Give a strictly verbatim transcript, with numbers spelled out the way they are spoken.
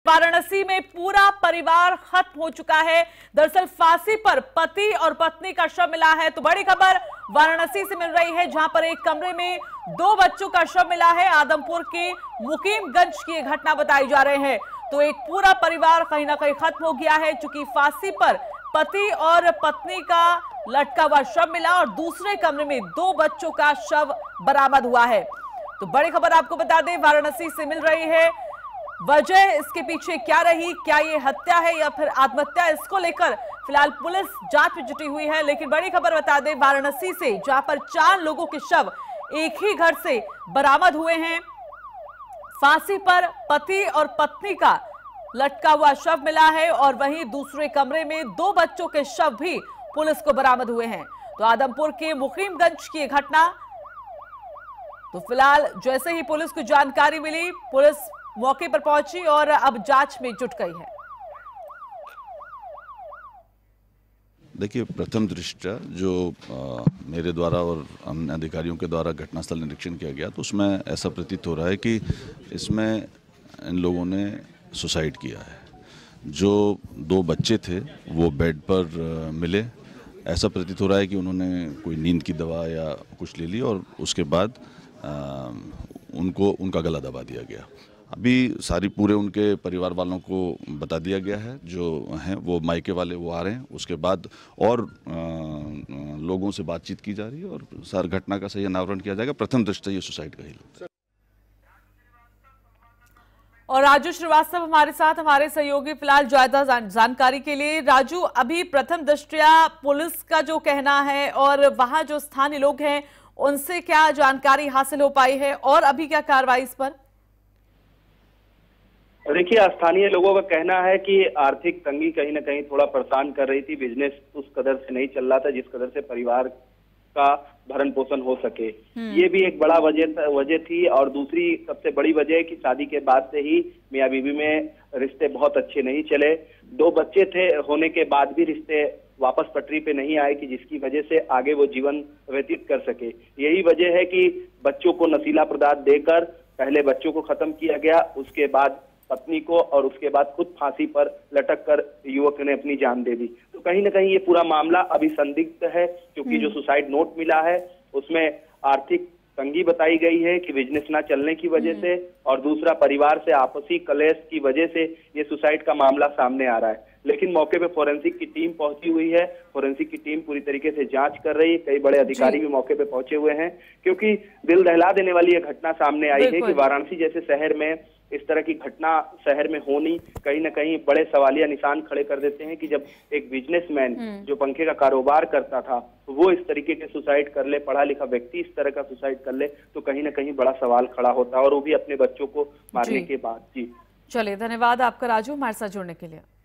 वाराणसी में पूरा परिवार खत्म हो चुका है। दरअसल फांसी पर पति और पत्नी का शव मिला है। तो बड़ी खबर वाराणसी से मिल रही है, जहां पर एक कमरे में दो बच्चों का शव मिला है। आदमपुर के मुकीमगंज की घटना बताई जा रही है। तो एक पूरा परिवार कहीं ना कहीं खत्म हो गया है, चूंकि फांसी पर पति और पत्नी का लटका हुआ शव मिला और दूसरे कमरे में दो बच्चों का शव बरामद हुआ है। तो बड़ी खबर आपको बता दें, वाराणसी से मिल रही है। वजह इसके पीछे क्या रही, क्या ये हत्या है या फिर आत्महत्या, इसको लेकर फिलहाल पुलिस जांच में जुटी हुई है। लेकिन बड़ी खबर बता दें वाराणसी से, जहां पर चार लोगों के शव एक ही घर से बरामद हुए हैं। फांसी पर पति और पत्नी का लटका हुआ शव मिला है और वहीं दूसरे कमरे में दो बच्चों के शव भी पुलिस को बरामद हुए हैं। तो आदमपुर के मुकीमगंज की घटना। तो फिलहाल जैसे ही पुलिस को जानकारी मिली, पुलिस मौके पर पहुंची और अब जांच में जुट गई है। देखिए, प्रथम दृष्टया जो आ, मेरे द्वारा और अन्य अधिकारियों के द्वारा घटनास्थल निरीक्षण किया गया, तो उसमें ऐसा प्रतीत हो रहा है कि इसमें इन लोगों ने सुसाइड किया है। जो दो बच्चे थे वो बेड पर आ, मिले। ऐसा प्रतीत हो रहा है कि उन्होंने कोई नींद की दवा या कुछ ले ली और उसके बाद आ, उनको उनका गला दबा दिया गया। अभी सारी पूरे उनके परिवार वालों को बता दिया गया है, जो हैं वो मायके वाले वो आ रहे हैं। उसके बाद और आ, लोगों से बातचीत की जा रही है और सारी घटना का सही अनावरण किया जाएगा। प्रथम दृष्टया ये सुसाइड का ही। और राजू श्रीवास्तव हमारे साथ, हमारे सहयोगी फिलहाल ज्यादा जान, जानकारी के लिए। राजू, अभी प्रथम दृष्टया पुलिस का जो कहना है और वहां जो स्थानीय लोग हैं उनसे क्या जानकारी हासिल हो पाई है और अभी क्या कार्रवाई इस पर? देखिए, स्थानीय लोगों का कहना है कि आर्थिक तंगी कहीं ना कहीं थोड़ा परेशान कर रही थी। बिजनेस उस कदर से नहीं चल रहा था जिस कदर से परिवार का भरण पोषण हो सके। ये भी एक बड़ा वजह वजह थी। और दूसरी सबसे बड़ी वजह है कि शादी के बाद से ही मियां बीवी में रिश्ते बहुत अच्छे नहीं चले। दो बच्चे थे होने के बाद भी रिश्ते वापस पटरी पे नहीं आए कि जिसकी वजह से आगे वो जीवन व्यतीत कर सके। यही वजह है कि बच्चों को नशीला पदार्थ देकर पहले बच्चों को खत्म किया गया, उसके बाद पत्नी को, और उसके बाद खुद फांसी पर लटक कर युवक ने अपनी जान दे दी। तो कहीं ना कहीं ये पूरा मामला अभी संदिग्ध है, क्योंकि जो सुसाइड नोट मिला है उसमें आर्थिक तंगी बताई गई है कि बिजनेस ना चलने की वजह से, और दूसरा परिवार से आपसी कलेश की वजह से ये सुसाइड का मामला सामने आ रहा है। लेकिन मौके पे फोरेंसिक की टीम पहुंची हुई है। फोरेंसिक की टीम पूरी तरीके से जांच कर रही है। कई बड़े अधिकारी भी मौके पे पहुंचे हुए हैं, क्योंकि दिल दहला देने वाली ये घटना सामने आई है कि वाराणसी जैसे शहर में इस तरह की घटना शहर में होनी कहीं ना कहीं बड़े सवालिया निशान खड़े कर देते हैं कि जब एक बिजनेसमैन जो पंखे का कारोबार करता था वो इस तरीके के सुसाइड कर ले, पढ़ा लिखा व्यक्ति इस तरह का सुसाइड कर ले, तो कहीं ना कहीं बड़ा सवाल खड़ा होता है, और वो भी अपने बच्चों को मारने के बाद। जी चलिए, धन्यवाद आपका राजू, हमारे साथ जुड़ने के लिए।